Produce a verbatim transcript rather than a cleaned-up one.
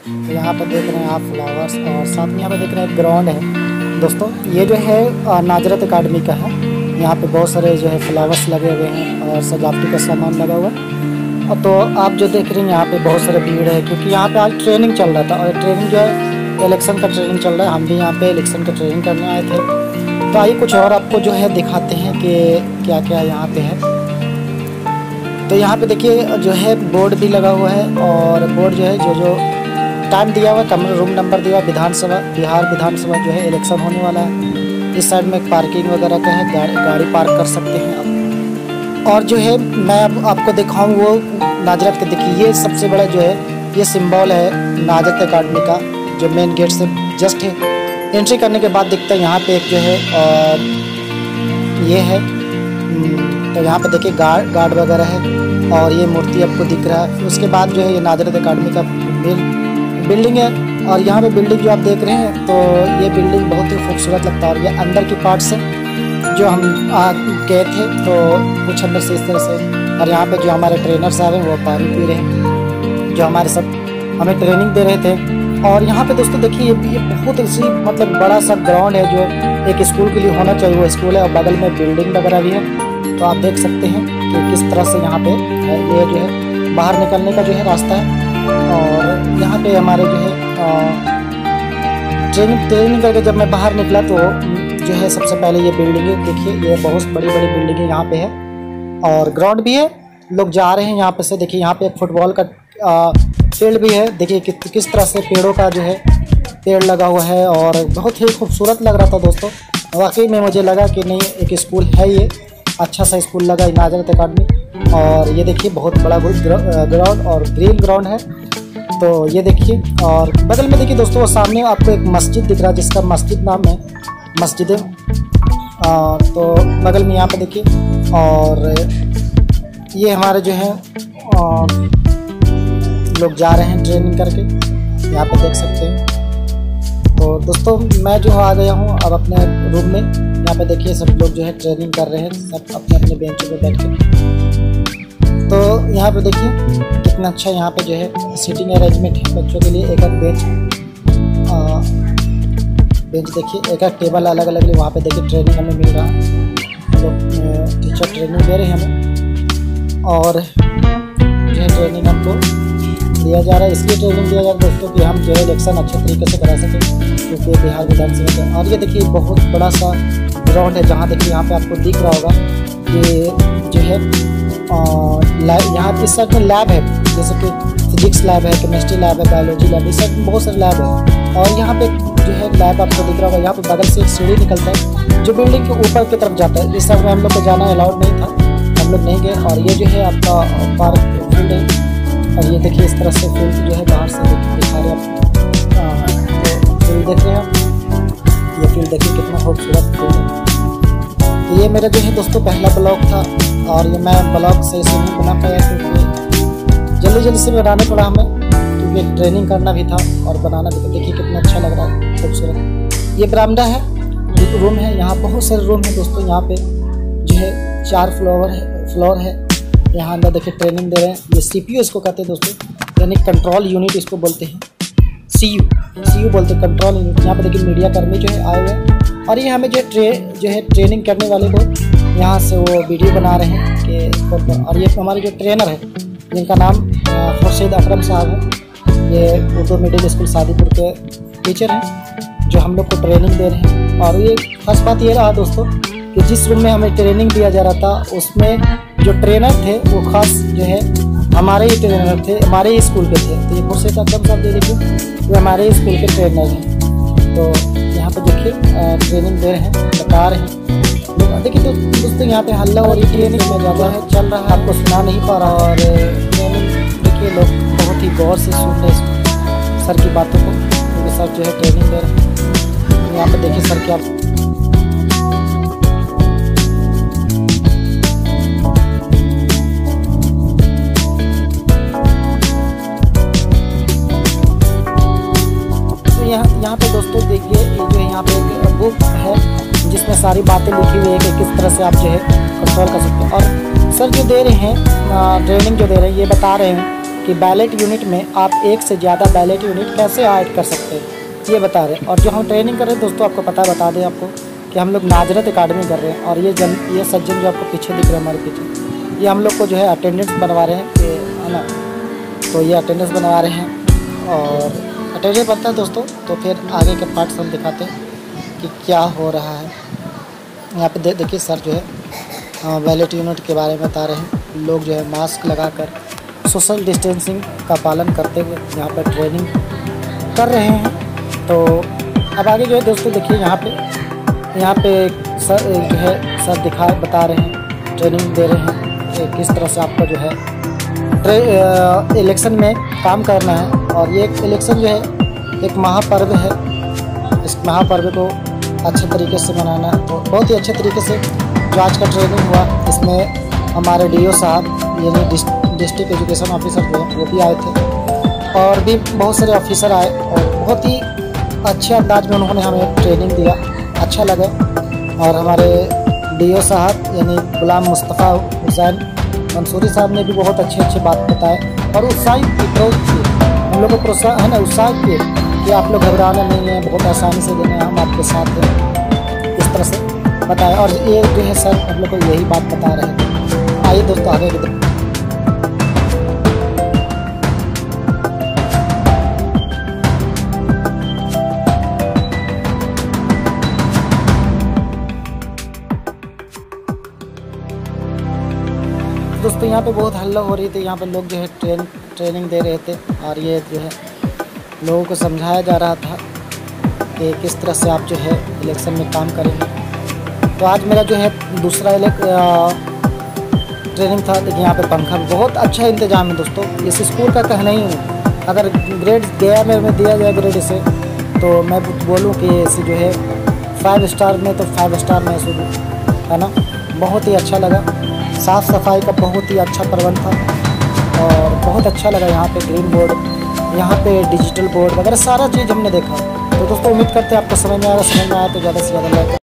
तो यहाँ पर देख रहे हैं आप फ्लावर्स, और साथ में यहाँ पर देख रहे हैं ग्राउंड है दोस्तों। ये जो है नाजरत अकाडमी का है। यहाँ पे बहुत सारे जो है फ्लावर्स लगे हुए हैं और सजावटी का सामान लगा हुआ है। और तो आप जो देख रहे हैं यहाँ पे बहुत सारे भीड़ है, क्योंकि यहाँ पे आज ट्रेनिंग चल रहा था, और ट्रेनिंग जो है इलेक्शन का ट्रेनिंग चल रहा है। हम भी यहाँ पे इलेक्शन का ट्रेनिंग करने आए थे। तो आइए कुछ और आपको जो है दिखाते हैं कि क्या क्या यहाँ पे है। तो यहाँ पे देखिए जो है बोर्ड भी लगा हुआ है, और बोर्ड जो है जो जो टाइम दिया हुआ है, कमरा रूम नंबर दिया हुआ, विधानसभा बिहार विधानसभा जो है इलेक्शन होने वाला है। इस साइड में पार्किंग वगैरह का है, गाड़ी गाड़ी पार्क कर सकते हैं आप। और जो है मैं अब आपको दिखाऊँ वो नाजरत के, देखिए ये सबसे बड़ा जो है ये सिंबल है नाजरत अकाडमी का, जो मेन गेट से जस्ट है एंट्री करने के बाद दिखता है। यहाँ पे एक जो है और ये है, तो यहाँ पे देखिए गार्ड गार्ड वगैरह है, और ये मूर्ति आपको दिख रहा है। उसके बाद जो है ये नाजरत अकाडमी का बिल्डिंग है, और यहाँ पे बिल्डिंग जो आप देख रहे हैं तो ये बिल्डिंग बहुत ही खूबसूरत लगता है। और ये अंदर की पार्ट से जो हम गए थे तो कुछ अंदर से इस तरह से। और यहाँ पे जो हमारे ट्रेनर साहब हैं वो पानी पी रहे हैं, जो हमारे सब हमें ट्रेनिंग दे रहे थे। और यहाँ पे दोस्तों देखिए ये बहुत इसी मतलब बड़ा सा ग्राउंड है जो एक स्कूल के लिए होना चाहिए, वो स्कूल है। और बगल में बिल्डिंग वगैरह भी है, तो आप देख सकते हैं कि किस तरह से यहाँ पे ये जो है बाहर निकलने का जो है रास्ता है। और यहाँ पे हमारे जो है ट्रेनिंग ट्रेनिंग करके जब मैं बाहर निकला तो जो है सबसे पहले ये बिल्डिंग है, देखिए ये बहुत बड़ी बड़ी बिल्डिंग है यहाँ पे है, और ग्राउंड भी है। लोग जा रहे हैं यहाँ पे से, देखिए यहाँ पे एक फुटबॉल का फील्ड भी है। देखिए कि, किस तरह से पेड़ों का जो है पेड़ लगा हुआ है, और बहुत ही खूबसूरत लग रहा था दोस्तों। वाकई में मुझे लगा कि नहीं एक स्कूल है, ये अच्छा सा स्कूल लगा नाजरत अकाडमी। और ये देखिए बहुत बड़ा ग्राउंड और ग्रीन ग्राउंड है, तो ये देखिए। और बगल में देखिए दोस्तों वो सामने आपको एक मस्जिद दिख रहा है, जिसका मस्जिद नाम है मस्जिद है। तो बगल में यहाँ पे देखिए, और ये हमारे जो है आ, लोग जा रहे हैं ट्रेनिंग करके, यहाँ पे देख सकते हैं। तो दोस्तों मैं जो आ गया हूँ अब अपने रूम में। यहाँ पे देखिए सब लोग जो है ट्रेनिंग कर रहे हैं, सब अपने अपने बेंचों पे बैठ के। तो यहाँ पे देखिए कितना अच्छा यहाँ पे जो है सीटिंग अरेंजमेंट है बच्चों के लिए। एक एक बेंच बेंच देखिए, एक एक टेबल अलग अलग, वहाँ पे देखिए ट्रेनिंग हमें मिल रहा है, तो टीचर ट्रेनिंग दे रहे हैं हमें। और जो है ट्रेनिंग हमको दिया जा रहा है, इसलिए ट्रेनिंग दिया जा रहा है दोस्तों कि हम जो है इलेक्शन अच्छे तरीके से करा सकें, क्योंकि बिहार विधानसभा का। और ये देखिए बहुत बड़ा सा ग्राउंड है, जहाँ देखिए यहाँ पे आपको दिख रहा होगा कि जो है लैब, यहाँ इस साइड में लैब है, जैसे कि फिजिक्स लैब है, केमिस्ट्री लैब है, बायोलॉजी लैब, इस साइड में बहुत सारे लैब है। और यहाँ पे जो है लैब आपको दिख रहा होगा, यहाँ पे बगल से एक सीढ़ी निकलता है जो बिल्डिंग के ऊपर की तरफ जाता है। इस साइड में हम लोग को जाना अलाउड नहीं था, हम लोग नहीं गए। और ये जो है आपका पार्क फील्ड है, और ये देखिए इस तरह से फील्ड जो है बाहर से दिखा रहे हैं आपको। तो फील्ड देख रहे हैं आप, ये फील्ड देखिए कितना खूबसूरत फील्ड है। तो ये मेरा जो है दोस्तों पहला ब्लॉग था, और ये मैं ब्लॉग सही से नहीं बना पाया क्योंकि जल्दी जल्दी से बनाने पड़ा हमें, क्योंकि ट्रेनिंग करना भी था और बनाना भी था। देखिए कितना अच्छा लग रहा है, खूबसूरत। ये बरामदा है, रूम है, यहाँ बहुत सारे रूम है दोस्तों। यहाँ पे जो है चार फ्लोर है फ्लोर है यहाँ अंदर देखिए ट्रेनिंग दे रहे हैं। ये सीपीयू इसको कहते हैं दोस्तों, यानी कंट्रोल यूनिट इसको बोलते हैं, सीयू सीयू बोलते हैं कंट्रोल यूनिट। यहाँ पे देखिए मीडिया कर्मी जो है आए हुए हैं, और ये हमें जो ट्रे जो है ट्रेनिंग करने वाले को यहाँ से वो वीडियो बना रहे हैं कि। और ये हमारे जो ट्रेनर है जिनका नाम खुर्शीद अकरम साहब है, ये उर्दू मिडिल स्कूल सादीपुर के टीचर हैं, जो हम लोग को ट्रेनिंग दे रहे हैं। और ये खास बात ये रहा दोस्तों कि जिस रूम में हमें ट्रेनिंग दिया जा रहा था उसमें जो ट्रेनर थे वो खास जो है हमारे ही ट्रेनर थे, हमारे ही स्कूल के थे। तो ये खुर्शीद अकरम साहब दे देखिए, ये हमारे ही स्कूल के ट्रेनर हैं। तो यहाँ पे देखिए ट्रेनिंग दे रहे हैं, बता रहे हैं। देखिए तो दोस्तों यहाँ पे हल्ला और ट्रेनिंग में ज़्यादा है चल रहा है, आपको सुना नहीं पा रहा। और ट्रेनिंग देखिए लोग बहुत ही गौर से सुन रहे हैं सर की बातों को, क्योंकि सर जो है ट्रेनिंग दे रहे हैं। यहाँ पे देखिए सर क्या यहाँ यहाँ पे दोस्तों देखिए जो है यहाँ पे एक बुक है जिसमें सारी बातें लिखी हुई है कि किस तरह से आप जो है कंट्रोल कर सकते हैं। और सर जो दे रहे हैं ट्रेनिंग जो दे रहे हैं ये बता रहे हैं कि बैलेट यूनिट में आप एक से ज़्यादा बैलेट यूनिट कैसे ऐड कर सकते हैं, ये बता रहे हैं। और जो हम ट्रेनिंग कर रहे हैं दोस्तों, आपको पता बता दें आपको कि हम लोग नाजरत एकेडमी कर रहे हैं। और ये जन ये सज्जन जो आपको पीछे दिख रहे हैं हमारे पीछे, ये हम लोग को जो है अटेंडेंस बनवा रहे हैं, कि है ना। तो ये अटेंडेंस बनवा रहे हैं और अटेंडेंस बनता है दोस्तों। तो फिर आगे के पार्ट्स हम दिखाते हैं कि क्या हो रहा है। यहाँ पे दे, देखिए सर जो है बैलेट यूनिट के बारे में बता रहे हैं। लोग जो है मास्क लगाकर सोशल डिस्टेंसिंग का पालन करते हुए यहाँ पर ट्रेनिंग कर रहे हैं। तो अब आगे जो है दोस्तों देखिए, यहाँ पे यहाँ पे सर जो है सर दिखा बता रहे हैं, ट्रेनिंग दे रहे हैं कि किस तरह से आपको जो है इलेक्शन में काम करना है। और ये इलेक्शन जो है एक महापर्व है, इस महापर्व को अच्छे तरीके से मनाना है। तो बहुत ही अच्छे तरीके से जो आज का ट्रेनिंग हुआ, इसमें हमारे डी ओ साहब यानी डिस्ट्रिक्ट एजुकेशन ऑफिसर जो है वो भी आए थे, और भी बहुत सारे ऑफिसर आए और बहुत ही अच्छे अंदाज में उन्होंने हमें ट्रेनिंग दिया, अच्छा लगा। और हमारे डी ओ साहब यानी गुलाम मुस्तफ़ा हुसैन मंसूरी साहब ने भी बहुत अच्छे अच्छे बात बताए और उत्साहित किए, हम लोग को प्रोत्साहन है ना उत्साहित किए कि आप लोग घबराना नहीं है, बहुत आसानी से देना, हम आपके साथ हैं, इस तरह से बताया। और ये जो है सर हम लोग को यही बात बता रहे हैं। आइए दोस्तों आगे की तरफ। दोस्तों यहाँ पे बहुत हल्ला हो रही थी, यहाँ पे लोग जो है ट्रेन ट्रेनिंग दे रहे थे और ये जो है लोगों को समझाया जा रहा था कि किस तरह से आप जो है इलेक्शन में काम करेंगे। तो आज मेरा जो है दूसरा ट्रेनिंग था। देखिए यहाँ पे पंखा बहुत अच्छा इंतजाम है दोस्तों, इस स्कूल का कहना ही है। अगर ग्रेड गया में, में दिया गया ग्रेड इसे, तो मैं बोलूँ कि इसे जो है फाइव स्टार में तो फाइव स्टार में इसे है ना। बहुत ही अच्छा लगा, साफ़ सफाई का बहुत ही अच्छा प्रबंध था और बहुत अच्छा लगा। यहाँ पे ग्रीन बोर्ड, यहाँ पे डिजिटल बोर्ड वगैरह सारा चीज़ हमने देखा। तो दोस्तों उम्मीद करते हैं आपको समझ में आएगा। समझ में आया तो ज़्यादा से ज़्यादा लाइक